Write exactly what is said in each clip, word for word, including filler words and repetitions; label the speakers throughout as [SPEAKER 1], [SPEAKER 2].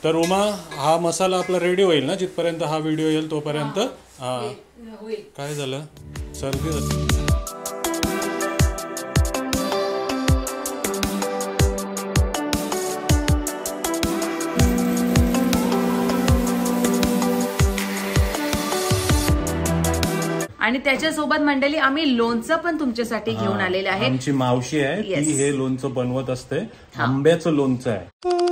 [SPEAKER 1] तर उमा हा मसाला आपला रेडी होईल ना जिथपर्यंत हा व्हिडिओ येईल तोपर्यंत. हा काय झालं सर्दी झाली.
[SPEAKER 2] आणि त्याच्यासोबत मंडळी आम्ही लोणचं पण तुमच्यासाठी घेऊन आलेले आहे.
[SPEAKER 1] आमची मावशी आहे ती हे लोणचं बनवत असते. आंब्याचं लोणचं आहे.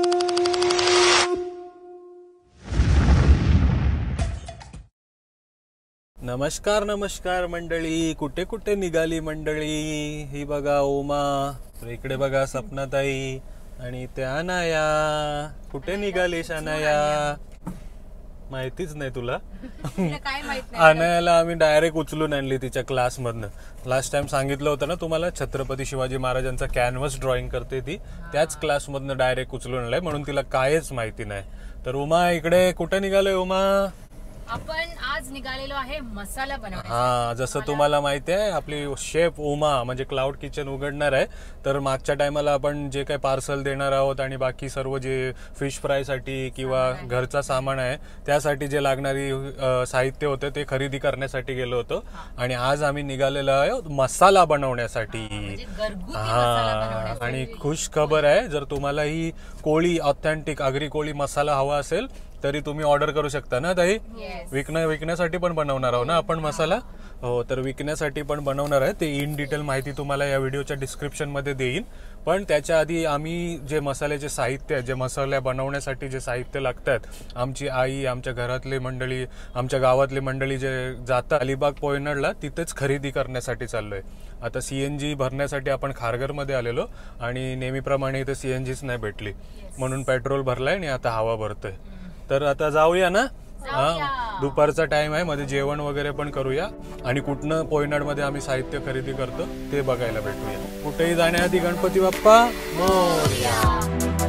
[SPEAKER 1] नमस्कार नमस्कार मंडळी, कुठे कुठे निघाली मंडळी. ही बघा ओमा, इकडे बघा सपनाताई आणि त्या अनाया. कुठे निघालीस अनाया? माहितीच नाही तुला? अनायाला आम्ही डायरेक्ट उचलून आणली तिच्या क्लासमधनं. लास्ट टाइम सांगितलं होतं ना तुम्हाला, छत्रपती शिवाजी महाराजांचा कॅनव्हास ड्रॉइंग करते ती, त्याच क्लासमधनं डायरेक्ट उचलून आणलाय, म्हणून तिला कायच माहिती नाही. तर उमा इकडे कुठे निघालोय उमा?
[SPEAKER 2] आपण आज निघालेलो आहे मसाला बनवायला.
[SPEAKER 1] हा, जसं तुम्हाला माहिती आहे आपली शेफ उमा म्हणजे क्लाउड किचन उघडणार आहे. तर मागच्या टायमाला आपण जे काही पार्सल देणार आहोत आणि बाकी सर्व जे फिश फ्राय साठी किंवा घरचा सामान आहे त्यासाठी जे लागणारी साहित्य होते ते खरेदी करण्यासाठी गेलो होतो. आणि आज आम्ही निघालेलो आहे मसाला बनवण्यासाठी. हा, आणि खुश खबर आहे, जर तुम्हाला ही कोळी ऑथेंटिक आगरी कोळी मसाला हवा असेल तरी तुम्ही ऑर्डर करू शकता ना ताई. विकण्या विकण्यासाठी पण बनवणार आहोत ना आपण मसाला. हो, तर विकण्यासाठी पण बनवणार आहे. ते इन डिटेल माहिती तुम्हाला या व्हिडिओच्या डिस्क्रिप्शन मध्ये देईन. पण त्याच्या आधी आम्ही जे मसाल्याचे साहित्य आहे, जे मसाल्या बनवण्यासाठी जे साहित्य लागतात, आमची आई, आमच्या घरातले मंडळी, आमच्या गावातले मंडळी जे जातात अलिबाग पोयनाडला तिथेच खरेदी करण्यासाठी चाललोय. आता सीएनजी भरण्यासाठी आपण खारघरमध्ये आलेलो आणि नेहमीप्रमाणे इथे सीएनजीच नाही भेटली, म्हणून पेट्रोल भरलाय आणि आता हवा भरतोय. तर आता जाऊया ना. हा, दुपारचा टाइम आहे, मध्ये जेवण वगैरे पण करूया आणि कुठनं पोयनाड मध्ये आम्ही साहित्य खरेदी करतो ते बघायला भेटूया. कुठेही जाण्याआधी गणपती बाप्पा मोरया.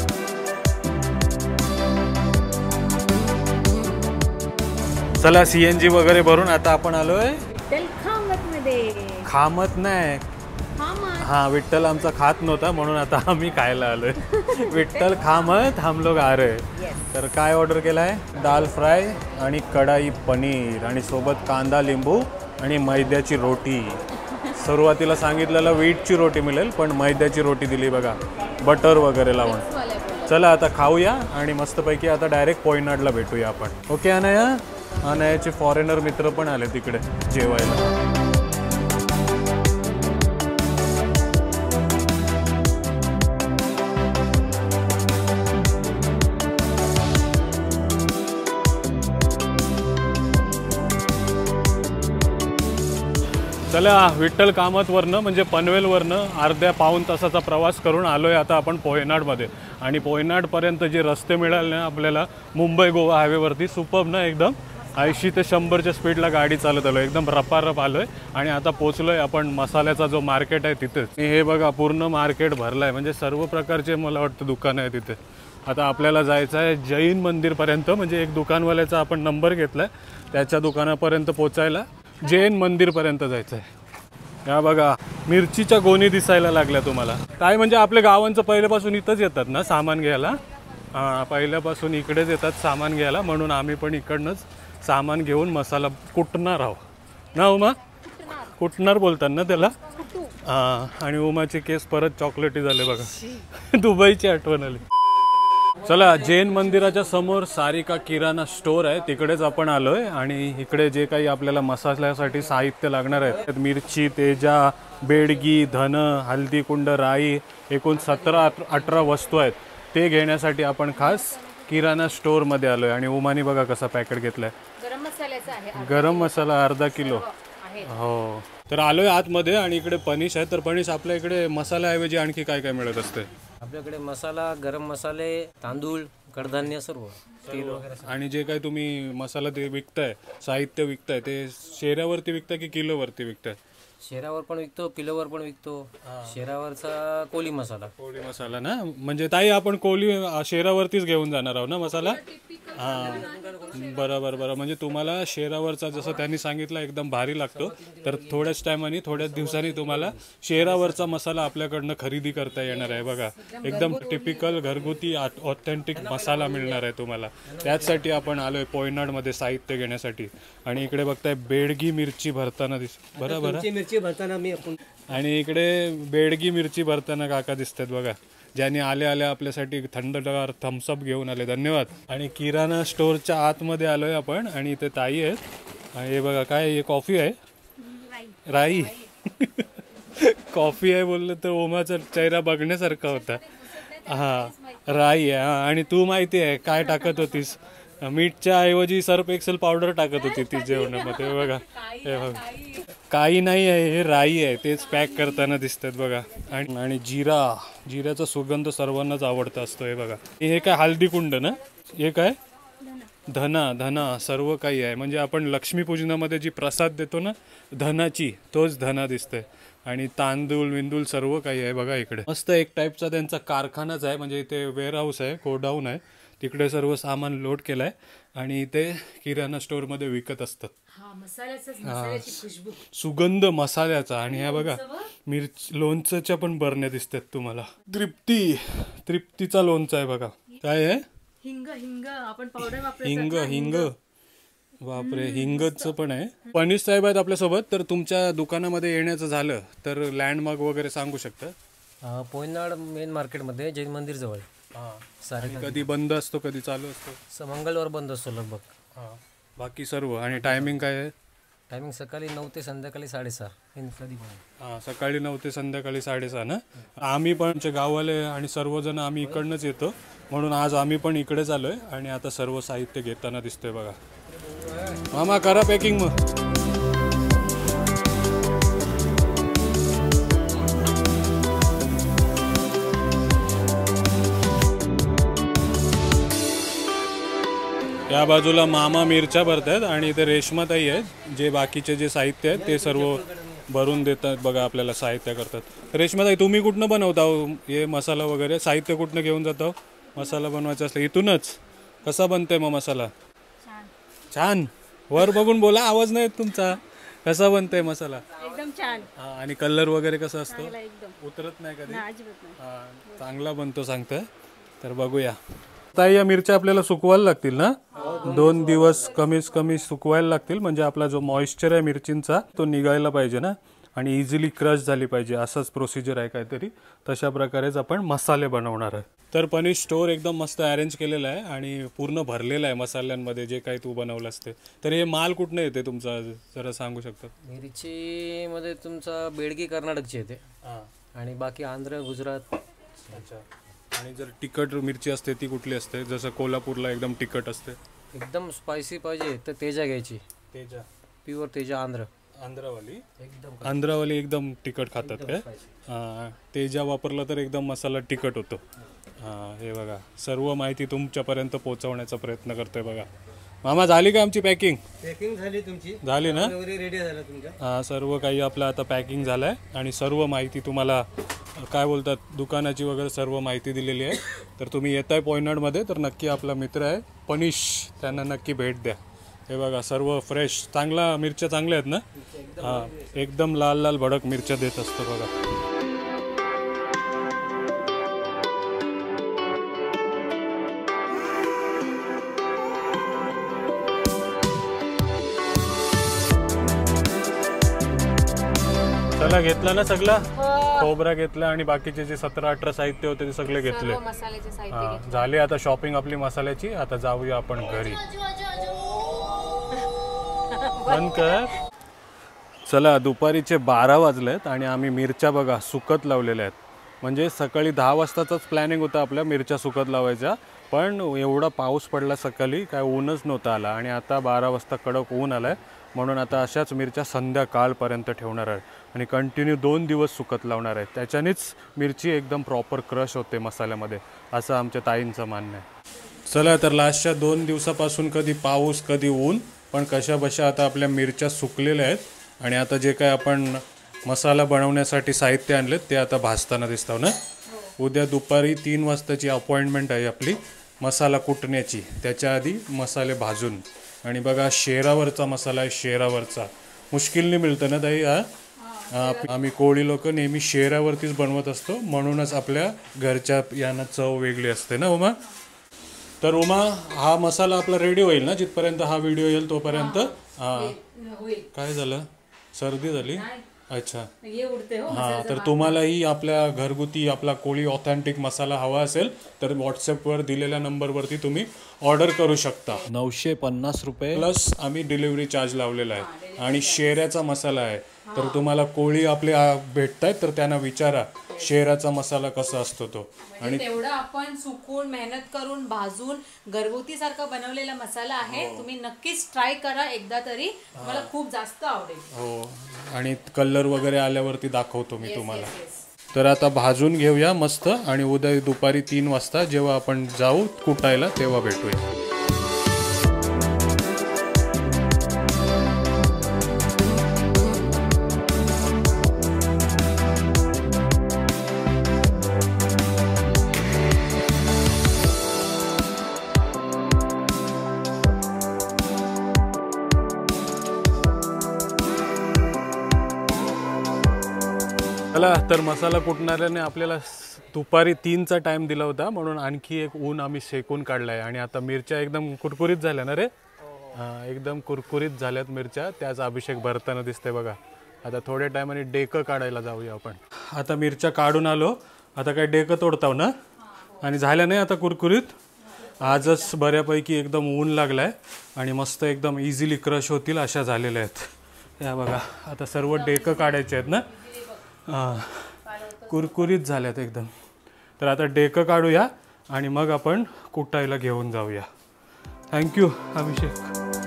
[SPEAKER 1] चला, सीएनजी वगैरे भरून आता आपण आलोय
[SPEAKER 2] खामत मध्ये.
[SPEAKER 1] खामत नाही, हा, विठ्ठल आमचा खात नव्हता म्हणून आता आम्ही खायला आलोय. विठ्ठल खामत हम लोग आ रहे. तर काय ऑर्डर केलाय? दाल फ्राय आणि कढाई पनीर आणि सोबत कांदा लिंबू आणि मैद्याची रोटी. सुरुवातीला सांगितलेलं वीटची रोटी मिळेल पण मैद्याची रोटी दिली बघा, बटर वगैरे लावून. चला आता खाऊया आणि मस्तपैकी आता डायरेक्ट पोयनाडला भेटूया आपण. ओके अनाया? अनायाचे फॉरेनर मित्र पण आले तिकडे जेवायला. चला, विठ्ठल कामतवरनं म्हणजे पनवेलवरनं अर्ध्या पाऊण तासाचा प्रवास करून आलोय आता आपण पोयनाडमध्ये. आणि पोयनाडपर्यंत जे रस्ते मिळाले ना आपल्याला मुंबई गोवा हायवेवरती, सुपर्ब ना एकदम. ऐंशी ते शंभरच्या स्पीडला गाडी चालत आलो, एकदम रपारप आलोय. आणि आता पोचलोय आपण मसाल्याचा जो मार्केट आहे तिथेच. हे बघा पूर्ण मार्केट भरलाय, म्हणजे सर्व प्रकारचे मला वाटतं दुकानं आहे तिथे. आता आपल्याला जायचं आहे जैन मंदिरपर्यंत, म्हणजे एक दुकानवाल्याचा आपण नंबर घेतलाय, त्याच्या दुकानापर्यंत पोचायला जैन मंदिरपर्यंत जायचं आहे. या बघा मिरचीच्या गोणी दिसायला लागल्या तुम्हाला. काय म्हणजे आपल्या गावांचं पहिल्यापासून इथंच येतात ना सामान घ्यायला. हां, पहिल्यापासून इकडेच येतात सामान घ्यायला, म्हणून आम्ही पण इकडनंच सामान घेऊन मसाला कुटणार आहोत ना उमा? कुटणार बोलतात ना त्याला. हां, आणि उमाचे केस परत चॉकलेटी झाले बघा. दुबईची आठवण आली. चला, जैन मंदिराच्या समोर सारिका किराणा स्टोर आहे, तिकडेच आपण आलोय. आणि इकडे जे काही आपल्याला मसाल्यासाठी साहित्य लागणार आहे, मिरची, तेजा, बेडगी, धन, हल्दी कुंड, राई, एकूण सतरा अठरा वस्तू आहेत. ते घेण्यासाठी आपण खास किराणा स्टोर मध्ये आलोय. आणि उमानी बघा कसा पॅकेट घेतलाय, गरम मसाल्याचा आहे. गरम मसाला अर्धा किलो. हो, तर आलोय आतमध्ये. आणि इकडे पनीश आहे. तर पनीश, आपल्या इकडे मसाल्याऐवजी आणखी काय काय मिळत असते?
[SPEAKER 3] आपल्याकडे मसाला, गरम मसाले, तांदूळ, कडधान्य सर्व, तेल वगैरे.
[SPEAKER 1] आणि जे काही तुम्ही मसाला ते विकताय, साहित्य विकताय, ते शेऱ्यावरती विकताय की किलोवरती विकताय?
[SPEAKER 3] शेरावर पण विकतो, किलोवर पण विकतो. शेरावरचा कोली मसाला.
[SPEAKER 1] कोळी मसाला ना, म्हणजे ताई आपण कोली शेरावरतीच घेऊन जाणार आहोत ना मसाला? हां बरोबर बरं, म्हणजे तुम्हाला शेरावरचा जसं त्यांनी सांगितलं एकदम भारी लागतो, तर थोड्याच टायमाने थोड्याच दिवसांनी तुम्हाला शेरावरचा मसाला आपल्याकडनं खरेदी करता येणार आहे बघा. एकदम टिपिकल घरगुती ऑथेंटिक मसाला मिळणार आहे तुम्हाला. त्याचसाठी आपण आलोय पोयनाडमध्ये साहित्य घेण्यासाठी. आणि इकडे बघताय बेडगी मिरची भरताना दिस बरं बरं
[SPEAKER 4] मिरची भरताना मी आपण
[SPEAKER 1] आणि इकडे बेडगी मिरची भरताना काका दिसतात बघा, ज्यांनी आले आले आपल्यासाठी थंडगार थम्सअप घेऊन आले. धन्यवाद. आणि किराणा स्टोअरच्या आतमध्ये आलोय आपण आणि इथे ताई आहेत. आणि हे बघा काय हे कॉफी आहे, राई कॉफी आहे बोललं तर ओमाचा चेहरा बघण्यासारखा होता. हा राई आहे. हा आणि तू माहिती आहे काय टाकत होतीस, मीठच्या ऐवजी सर्फ एक्सेल पावडर टाकत होती ती जेवणामध्ये. बघा हे बघा काही नाही आहे, हे राई आहे, तेच पॅक करताना दिसतात बघा. आणि आणि जिरा, जिऱ्याचा सुगंध सर्वांनाच आवडता असतो. हे बघा हे काय हळदी कुंड ना, हे काय धना, धना सर्व काही आहे. म्हणजे आपण लक्ष्मीपूजनामध्ये जी प्रसाद देतो ना धनाची, तोच धना दिसतोय. आणि तांदूळ विंदूळ सर्व काही आहे बघा. इकडे मस्त एक टाईपचा त्यांचा कारखानाच आहे, म्हणजे इथे वेअरहाऊस आहे, गोडाऊन आहे, तिकडे सर्व सामान लोड केलंय आणि इथे किराणा स्टोअर मध्ये विकत असतात. सुगंध मसाल्याचा. आणि ह्या बघा मिरची लोणच्याच्या पण बरण्या दिसतात तुम्हाला. तृप्ती, तृप्तीचा लोणचा आहे बघा. काय आहे
[SPEAKER 2] हिंग, हिंग आपण पावडर वापरतो.
[SPEAKER 1] हिंग, हिंग बापरे हिंगचं पण आहे. पनीस साहेब आहेत आपल्यासोबत. तर तुमच्या दुकानामध्ये येण्याचं झालं तर लँडमार्क वगैरे सांगू शकता?
[SPEAKER 3] पोयनाड मेन मार्केटमध्ये जैन मंदिर जवळ. सारे
[SPEAKER 1] कधी बंद असतो कधी चालू असतो?
[SPEAKER 3] स- मंगळवार बंद असतो लगभग.
[SPEAKER 1] हां बाकी सर्व. आणि टायमिंग काय आहे?
[SPEAKER 3] टायमिंग सकाळी नऊ ते संध्याकाळी साडेसहा हे कधी पण.
[SPEAKER 1] हां सकाळी नऊ ते संध्याकाळी साडेसहा ना. आम्ही पण आमचे गाववाले आणि सर्वजण आम्ही इकडनंच येतो, म्हणून आज आम्ही पण इकडेच आलोय. आणि आता सर्व साहित्य घेताना दिसतोय बघा. मामा करा पॅकिंग मग. या बाजूला मामा मिरच्या भरतात आणि इथे रेशमाताई आहेत, जे बाकीचे जे साहित्य आहेत ते सर्व भरून देतात बघा आपल्याला, साहित्य करतात. रेशमाताई तुम्ही कुठनं बनवता हे मसाला वगैरे, साहित्य कुठनं घेऊन जातो मसाला बनवायचा असलं? इथूनच. कसा बनतोय मग मसाला? छान. वर बघून बोला, आवाज नाही येत तुमचा. कसा बनतोय मसाला?
[SPEAKER 5] एकदम छान.
[SPEAKER 1] हा आणि कलर वगैरे कसा असतो?
[SPEAKER 5] एकदम
[SPEAKER 1] उतरत नाही कधी?
[SPEAKER 5] अजिबात नाही.
[SPEAKER 1] हा चांगला बनतो सांगतोय. तर बघूया. ताई या मिरच्या आपल्याला सुकवायला लागतील ना? दोन दिवस कमीच कमी सुकवायला लागतील, म्हणजे आपला जो मॉइश्चर आहे मिरचींचा तो निघायला पाहिजे ना, आणि इझिली क्रश झाली पाहिजे. असंच प्रोसिजर आहे काहीतरी. तशा प्रकारेच आपण मसाले बनवणार आहे. तर पनीश स्टोअर एकदम मस्त अरेंज केलेलं आहे आणि पूर्ण भरलेलं आहे मसाल्यांमध्ये, जे काही तू बनवलं असते. तर हे माल कुठनं येते तुमचा, जरा सांगू शकता?
[SPEAKER 3] मिरचीमध्ये तुमचा बेडगी कर्नाटकची येते आणि बाकी आंध्र गुजरात.
[SPEAKER 1] अच्छा. आणि जर तिखट मिरची असते ती कुठली असते? जसं कोल्हापूरला एकदम तिखट असते.
[SPEAKER 3] एकदम स्पायसी पाहिजे तर तेजा घ्यायची.
[SPEAKER 1] तेजा
[SPEAKER 3] प्युअर तेजा आंध्र.
[SPEAKER 1] आंध्रावाली
[SPEAKER 3] एकदम
[SPEAKER 1] आंध्रावाली एकदम तिखट खातात काय? हां तेजा वापरला तर एकदम मसाला तिखट होतो. हां हे बघा सर्व माहिती तुमच्यापर्यंत पोहोचवण्याचा प्रयत्न करतोय बघा. मामा झाली का आमची पॅकिंग?
[SPEAKER 4] पॅकिंग झाली तुमची?
[SPEAKER 1] झाली ना?
[SPEAKER 4] रेडी झाला तुमच्या?
[SPEAKER 1] हां सर्व काही आपलं आता पॅकिंग झालं आहे आणि सर्व माहिती तुम्हाला काय बोलतात दुकानाची वगैरे सर्व माहिती दिलेली आहे. तर तुम्ही येताय पोयनाडमध्ये तर नक्की आपला मित्र आहे पनीश, त्यांना नक्की भेट द्या. हे बघा सर्व फ्रेश चांगला मिरच्या चांगल्या आहेत ना? हां एकदम लाल लाल भडक मिरच्या देत असतो बघा. चला घेतला ना सगळा? खोबरा घेतला आणि बाकीचे जे सतरा अठरा साहित्य होते ते सगळे घेतले.
[SPEAKER 5] मसाल्याचे साहित्य
[SPEAKER 1] हा झाली आता शॉपिंग आपली मसाल्याची. आता जाऊया आपण घरी. बंद कर. चला दुपारीचे बारा वाजलेत आणि आम्ही मिरच्या बघा सुकत लावलेल्या आहेत. म्हणजे सकाळी दहा वाजताचाच प्लॅनिंग होता आपल्या मिरच्या सुकत लावायच्या, पण एवढा पाऊस पडला सकाळी काय ऊनच नव्हता आला आणि आता बारा वाजता कडक ऊन आलाय. म्हणून आता अशाच मिरच्या संध्याकाळपर्यंत ठेवणार आहे आणि कंटिन्यू दोन दिवस सुकत लावणार आहे. त्याच्यानेच मिरची एकदम प्रॉपर क्रश होते मसाल्यामध्ये, असं आमच्या ताईंचं म्हणणं आहे. चला तर लास्टच्या दोन दिवसापासून कधी पाऊस कधी ऊन, पण कशा बशा आता आपल्या मिरच्या सुकलेल्या आहेत आणि आता जे काय आपण मसाला बनवण्यासाठी साहित्य आणलेत ते आता भाजताना दिसतं ना. उद्या दुपारी तीन वाजताची अपॉइंटमेंट आहे आपली मसाला कुटण्याची, त्याच्या आधी मसाले भाजून. आणि बघा शेरावरचा मसाला आहे, शेरावरचा मुश्किलने मिळतं ना ताई. हा आप- आम्ही कोळी लोक नेहमी शेरावरतीच बनवत असतो, म्हणूनच आपल्या घरच्या यांना चव वेगळी असते ना उमा. तर उमा हा मसाला आपला रेडी होईल ना जिथपर्यंत हा व्हिडिओ येईल तोपर्यंत. हा काय झालं, सर्दी झाली? अच्छा हां, तर तुम्हालाही आपल्या घरगुती आपला कोळी ऑथेंटिक मसाला हवा असेल तर व्हॉट्सअपवर दिलेल्या नंबरवरती तुम्ही ऑर्डर करू शकता. नऊशे पन्नास रुपये प्लस आम्ही डिलिव्हरी चार्ज लावलेला आहे. आणि शेऱ्याचा मसाला आहे, तर तुम्हाला कोळी आपले भेटत आहेत तर त्यांना विचारा शेराचा मसाला कसा असतो तो.
[SPEAKER 5] आणि तेवढं आपण सुकून मेहनत करून भाजून घरगुती सारखा बनवलेला मसाला आहे. तुम्ही नक्कीच ट्राय करा एकदा तरी, मला खूप जास्त आवडेल.
[SPEAKER 1] हो, आणि कलर वगैरे आल्यावरती दाखवतो मी तुम्हाला. तर आता भाजून घेऊया मस्त, आणि उद्या दुपारी तीन वाजता जेव्हा आपण जाऊ कुटायला तेव्हा भेटूया. चला, तर मसाला कुटणाऱ्याने आपल्याला दुपारी तीनचा टाइम दिला होता, म्हणून आणखी एक ऊन आम्ही शेकून काढलाय. आणि आता मिरच्या एकदम कुरकुरीत झाल्या ना रे. हां, एकदम कुरकुरीत झाल्यात मिरच्या. त्याच अभिषेक भरताना दिसते बघा. आता थोड्या टायमाने डेकं काढायला जाऊया आपण. आता मिरच्या काढून आलो, आता काय डेकं तोडताव ना. आणि झाल्या नाही आता कुरकुरीत. आजच बऱ्यापैकी एकदम ऊन लागलाय आणि मस्त एकदम इझिली क्रश होतील अशा झालेल्या आहेत. या बघा, आता सर्व डेकं काढायचे आहेत ना. हां, कुरकुरीत झाल्यात एकदम. तर आता डेकं काढूया आणि मग आपण कुटायला घेऊन जाऊया. थँक्यू अभिषेक.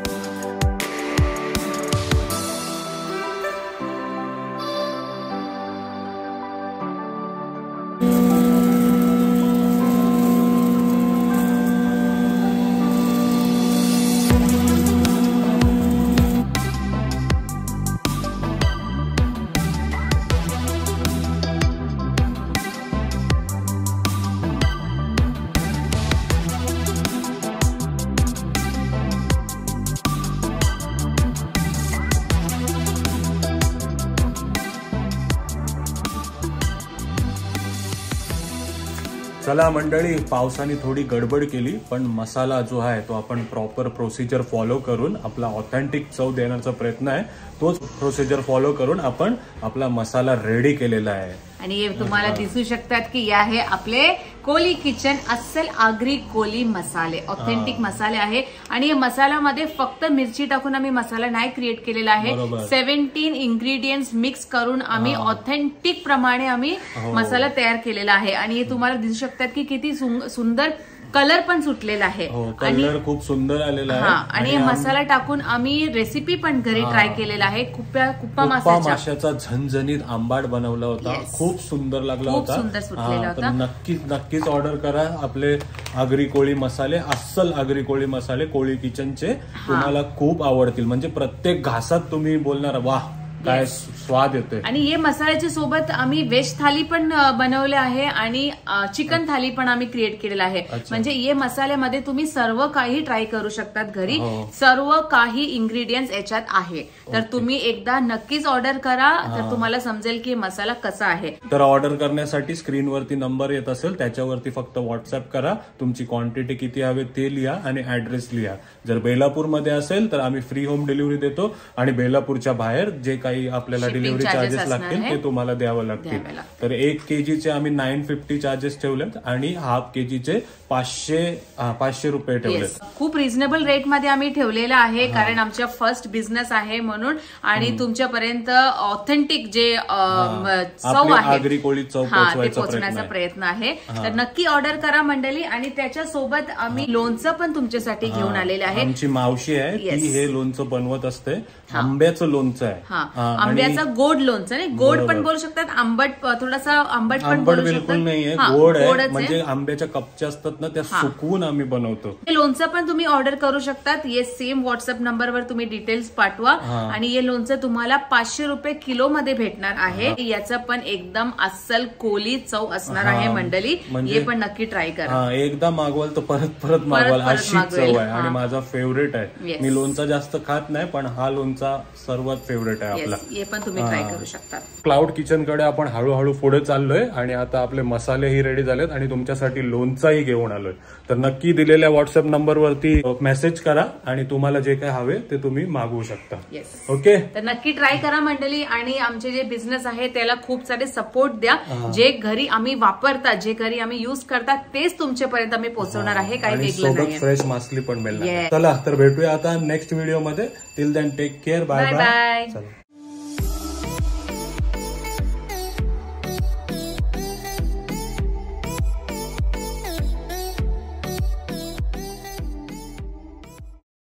[SPEAKER 1] चला मंडळी, पावसाने थोडी गडबड केली, पण मसाला जो आहे तो आपण प्रॉपर प्रोसिजर फॉलो करून आपला ऑथेंटिक चव देण्याचा प्रयत्न आहे. तोच प्रोसिजर फॉलो करून आपण आपला मसाला रेडी केलेला आहे.
[SPEAKER 2] आणि हे तुम्हाला दिसू शकतात की हे आहे आपले कोली किचन अस्सल आगरी कोली मसाले, ऑथेंटिक मसाले आहे. आणि या मसाल्यामध्ये फक्त मिरची टाकून आम्ही मसाला नाही क्रिएट केलेला आहे. सेव्हन्टीन इन्ग्रेडियंट्स मिक्स करून आम्ही ऑथेंटिक प्रमाणे आम्ही मसाला तयार केलेला आहे. आणि हे तुम्हाला दिसू शकतात की किती सुंदर कलर पण सुटलेला आहे.
[SPEAKER 1] कलर खूप सुंदर आलेला आहे.
[SPEAKER 2] आणि हे मसाला टाकून आम्ही रेसिपी पण घरी ट्राय केलेला आहे. कुप्पा कुप्पा
[SPEAKER 1] माशाचा झणझणीत आंबाड बनवला होता, खूप सुंदर लागला होता.
[SPEAKER 2] सुंदर सुटलेला होता.
[SPEAKER 1] नक्कीच नक्कीच ऑर्डर करा आपले आगरी कोळी मसाले, अस्सल आगरी कोळी मसाले कोळी किचनचे. तुम्हाला खूप आवडतील. म्हणजे प्रत्येक घासात तुम्ही बोलणार वाह काय स्वाद येतोय.
[SPEAKER 2] आणि हे मसाल्याच्या सोबत आम्ही व्हेज थाली पण बनवले आहे आणि चिकन थाली पण आम्ही क्रिएट केलेला आहे. म्हणजे हे मसाल्यामध्ये तुम्ही सर्व काही ट्राय करू शकतात घरी. सर्व काही इन्ग्रेडियंट्स याच्यात आहे. तर तुम्ही एकदा नक्कीच ऑर्डर करा, तर तुम्हाला समजेल की मसाला कसा आहे.
[SPEAKER 1] तर ऑर्डर करण्यासाठी स्क्रीनवरती नंबर येत असेल त्याच्यावरती फक्त व्हॉट्सअप करा. तुमची क्वांटिटी किती हवे ते लिहा आणि ऍड्रेस लिहा. जर बेलापूरमध्ये असेल तर आम्ही फ्री होम डिलिव्हरी देतो, आणि बेलापूरच्या बाहेर जे काही आपल्याला डिलिव्हरी चार्जेस लागतील ते तुम्हाला द्यावं लागतील. तर एक केजीचे आम्ही नाईन फिफ्टी चार्जेस ठेवलेत आणि हाफ केजीचे पाचशे पाचशे रुपये ठेवलेत.
[SPEAKER 2] खूप रिझनेबल रेट मध्ये आम्ही ठेवलेला आहे, कारण आमच्या फर्स्ट बिझनेस आहे म्हणून. आणि तुमच्यापर्यंत ऑथेंटिक जे चव आहे
[SPEAKER 1] आगरी कोळी चव
[SPEAKER 2] पोहोचण्याचा प्रयत्न आहे. तर नक्की ऑर्डर करा मंडळी. आणि त्याच्यासोबत आम्ही लोणचं पण तुमच्यासाठी घेऊन आलेले आहे.
[SPEAKER 1] आमची मावशी आहे ती हे लोणचं बनवत असते. आंब्याचं लोणचं आहे.
[SPEAKER 2] आंब्याचा गोड लोणचं नाही, गोड पण बोलू शकतात, आंबट थोडासा आंबट पण
[SPEAKER 1] आंबट
[SPEAKER 2] बोलू
[SPEAKER 1] बिलकुल नाहीये,
[SPEAKER 2] शकतात.
[SPEAKER 1] गोड
[SPEAKER 2] गोडच
[SPEAKER 1] आहे. म्हणजे आंब्याच्या कपच्या असतात ना, त्या सुकवून आम्ही बनवतो.
[SPEAKER 2] हे लोणचं पण तुम्ही ऑर्डर करू शकतात. ये सेम व्हॉट्सअप नंबरवर तुम्ही डिटेल्स पाठवा आणि हे लोणचं तुम्हाला पाचशे रुपये किलो मध्ये भेटणार आहे. याचं पण एकदम अस्सल कोली चव असणार आहे मंडळी. हे पण नक्की ट्राय करा.
[SPEAKER 1] हा, एकदा मागवाल तर परत परत मागवाल अशी चव आहे आणि माझा फेवरेट आहे. मी लोणचा जास्त खात नाही, पण हा लोणचा सर्वात फेवरेट आहे आपला.
[SPEAKER 2] हे पण तुम्ही ट्राय करू शकता.
[SPEAKER 1] क्लाउड किचन कडे आपण हळूहळू पुढे चाललोय आणि आता आपले मसालेही रेडी झालेत आणि तुमच्यासाठी लोणचाही घेऊन आलोय. तर नक्की दिलेल्या व्हॉट्सअप नंबरवरती मेसेज करा आणि तुम्हाला जे काय हवे ते तुम्ही मागवू शकता. ओके,
[SPEAKER 2] तर नक्की ट्राय करा मंडळी. आणि आमचे जे बिझनेस आहे त्याला खूप सारे सपोर्ट द्या. जे घरी आम्ही वापरतात, जे घरी आम्ही युज करतात तेच तुमच्यापर्यंत आम्ही पोहोचवणार आहे. काही वेगळं
[SPEAKER 1] सोबत
[SPEAKER 2] नाही.
[SPEAKER 1] फ्रेश मासली पण मिळणार. चला तर भेटूया आता नेक्स्ट व्हिडिओ मध्ये. Till then take care. Bye
[SPEAKER 2] bye
[SPEAKER 1] bye.
[SPEAKER 2] Bye.